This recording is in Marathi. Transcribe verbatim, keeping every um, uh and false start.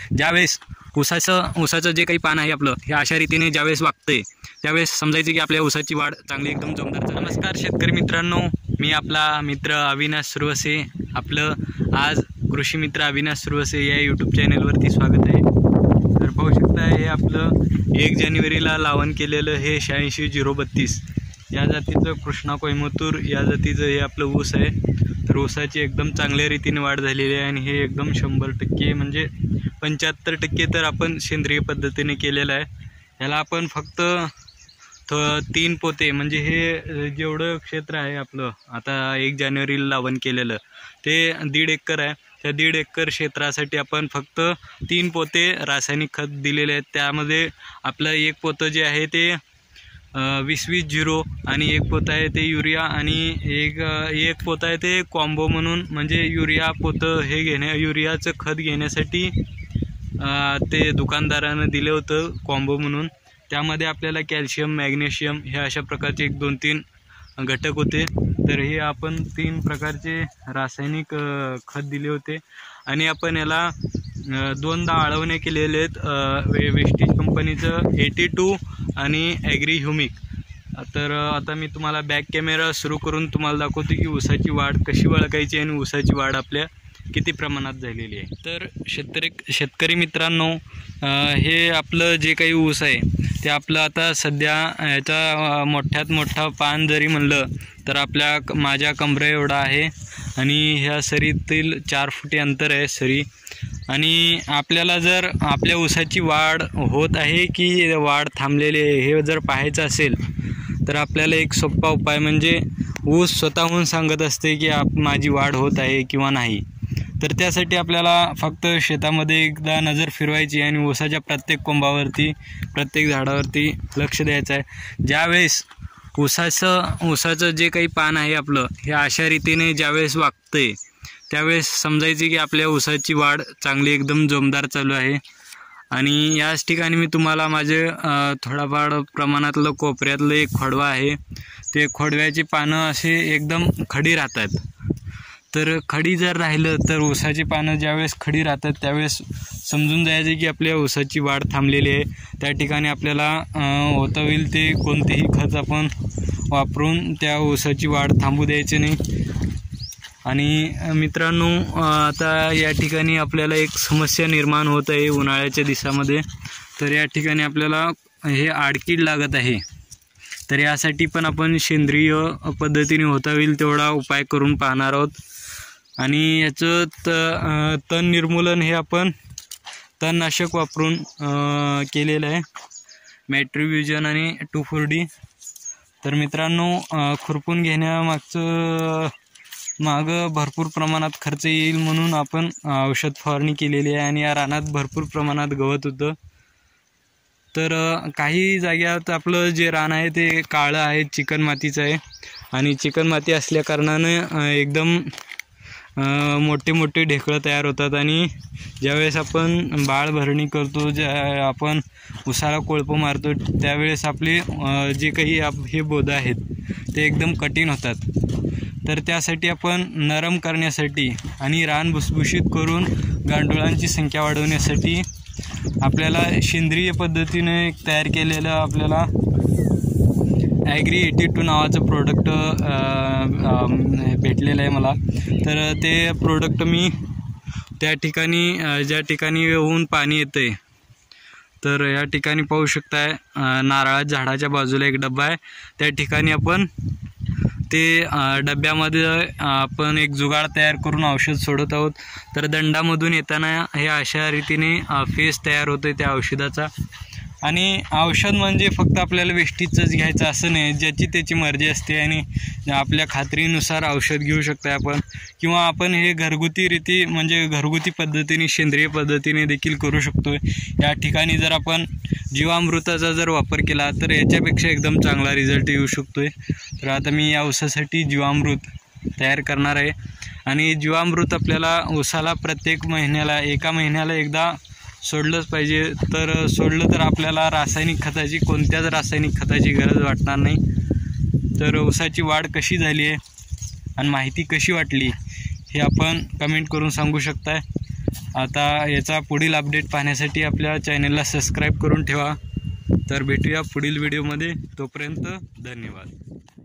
ज्यावेळेस ऊसाचं ऊसाचं जे काही पान आहे आपलं हे अशा रीतीने ज्यावेळेस वागतंय त्यावेळेस समजायचं की आपल्या ऊसाची वाढ चांगली एकदम जोमदार चालू. नमस्कार शेतकरी मित्रांनो, मी आपला मित्र अविनाश सुरवसे. आपलं आज कृषी मित्र अविनाश सुरवसे या यूट्यूब चॅनलवरती स्वागत आहे. तर पाहू शकता हे आपलं एक जानेवारीला लावण केलेलं हे शहाऐंशी झिरो बत्तीस या जातीचं कृष्णा कोयमतूर या जातीचं हे आपलं ऊस आहे. तर ऊसाची एकदम चांगल्या रीतीने वाढ झालेली आहे आणि हे एकदम शंभर टक्के म्हणजे पंच्याहत्तर टक्के तर आपण सेंद्रिय पद्धतीने केलेलं आहे. ह्याला आपण फक्त तीन पोते म्हणजे हे जेवढं क्षेत्र आहे आपलं आता एक जानेवारीला लावण केलेलं ते दीड एकर आहे. त्या दीड एकर क्षेत्रासाठी आपण फक्त तीन पोते रासायनिक खत दिलेले आहेत. त्यामध्ये आपलं एक पोतं जे आहे ते वीस वीस झिरो आणि एक पोतं आहे ते युरिया आणि एक एक पोतं आहे ते कॉम्बो म्हणून म्हणजे युरिया पोतं हे घेण्या युरियाचं खत घेण्यासाठी ते दुकानदारानं दिलं होतं कॉम्बो म्हणून. त्यामध्ये आपल्याला कॅल्शियम मॅग्नेशियम हे अशा प्रकारचे एक दोन तीन घटक होते. तर हे आपण तीन प्रकारचे रासायनिक खत दिले होते आणि आपण याला दोनदा आळवणे केलेले आहेत वे वेस्टीज कंपनीचं एटी टू आणि ॲग्री ह्युमिक. तर आता मी तुम्हाला बॅक कॅमेरा सुरू करून तुम्हाला दाखवतो की ऊसाची वाढ कशी ओळखायची आणि ऊसाची वाढ आपल्या किती प्रमाणात झालेली आहे. तर शेतकरी शेतकरी मित्रांनो, हे आपलं जे काही ऊस आहे ते आपलं आता सध्या याचा मोठ्यात मोठा पान जरी म्हणलं तर आपल्या माझ्या कमरे एवढा आहे आणि ह्या सरीतील चार फुटी अंतर आहे सरी. आणि आपल्याला जर आपल्या ऊसाची वाढ होत आहे की वाढ थांबलेली आहे हे जर पाहायचं असेल तर आपल्याला एक सोपा उपाय म्हणजे ऊस स्वतःहून सांगत असते की आप माझी वाढ होत आहे किंवा नाही. तर त्यासाठी आपल्याला फक्त शेतामध्ये एकदा नजर फिरवायची आणि ऊसाच्या प्रत्येक कोंबावरती प्रत्येक झाडावरती लक्ष द्यायचं आहे. ज्यावेळेस ऊसाचं ऊसाचं जे काही पान आहे आपलं हे अशा रीतीने ज्यावेळेस वागतंय त्यावेळेस समजायचे की आपल्या ऊसाची वाढ चांगली एकदम जोमदार चालू आहे. आणि याच ठिकाणी मी तुम्हाला माझे थोडाफार प्रमाणातलं कोपऱ्यातलं एक खोडवा आहे ते खोडव्याची पानं असे एकदम खडी राहतात. तर खडी जर राहिलं तर ऊसाची पानं ज्यावेळेस खडी राहतात त्यावेळेस समजून जायचे की आपल्या ऊसाची वाढ थांबलेली आहे. त्या ठिकाणी आपल्याला होता होईल ते कोणतेही खत आपण वापरून त्या ऊसाची वाढ थांबू द्यायची नाही. आणि मित्रांनो, आता या ठिकाणी आपल्याला एक समस्या निर्माण होत आहे उन्हाळ्याच्या दिवसामध्ये. तर या ठिकाणी आपल्याला हे आडकीड लागत आहे. तर यासाठी पण आपण सेंद्रिय पद्धतीने होता होईल तेवढा उपाय करून पाहणार आहोत. आणि याचं त तण निर्मूलन हे आपण तणनाशक वापरून केलेलं आहे, मॅट्रिव्युजन आणि टू फोर डी. तर मित्रांनो, खुरपून घेण्यामागचं मागं भरपूर प्रमाणात खर्च येईल म्हणून आपण औषध फवारणी केलेली आहे आणि या रानात भरपूर प्रमाणात गवत होतं. तर काही जाग्यात आपलं जे रान आहे ते काळं आहे, चिकन मातीचं आहे आणि चिकन माती असल्या कारणानं एकदम मोठे मोठे ढेकळं तयार होतात. आणि ज्यावेळेस आपण बाळ भरणी करतो, ज्या आपण उसाला कोळपं मारतो त्यावेळेस आपले जे काही आप हे बोधं आहेत ते एकदम कठीण होतात. तर त्यासाठी आपण नरम करण्यासाठी आणि रान भुसभुशीत करून गांडुळांची संख्या वाढवण्यासाठी आपल्याला सेंद्रिय पद्धतीने एक तयार केलेलं आपल्याला ॲग्री एटी टू नावाचं प्रोडक्ट भेटलेलं आहे मला. तर ते प्रोडक्ट मी त्या ठिकाणी ज्या ठिकाणी येऊन पाणी येतं आहे तर या ठिकाणी पाहू शकताय नारळा झाडाच्या बाजूला एक डबा आहे. त्या ठिकाणी आपण ते डब्यामध्ये आपण एक जुगाड तयार करून औषध सोडत आहोत. तर दंडामधून येताना हे अशा रीतीने फेस तयार होतो त्या औषधाचा. आणि औषध म्हणजे फक्त आपल्याला वेस्टीजचंच घ्यायचं असं नाही, ज्याची त्याची मर्जी असते आणि आपल्या खात्रीनुसार औषध घेऊ शकतो आपण. किंवा आपण हे घरगुती रीती म्हणजे घरगुती पद्धतीने सेंद्रिय पद्धतीने देखील करू शकतो. या ठिकाणी जर आपण जीवामृताचा जर वापर केला तर याच्यापेक्षा एकदम चांगला रिझल्ट येऊ शकतो आहे. तर आता मी या ऊसासाठी जीवामृत तयार करणार आहे. आणि जीवामृत आपल्याला ऊसाला प्रत्येक महिन्याला एका महिन्याला एकदा सोडलंच पाहिजे. तर सोडलं तर आपल्याला रासायनिक खताची कोणत्याच रासायनिक खताची गरज वाटणार नाही. तर ऊसाची वाढ कशी झाली आहे आणि माहिती कशी वाटली हे आपण कमेंट करून सांगू शकताय. आता याचा पुढील अपडेट पाहण्यासाठी आपल्या चॅनलला सबस्क्राईब करून ठेवा. तर भेटूया पुढील व्हिडिओमध्ये. तोपर्यंत धन्यवाद.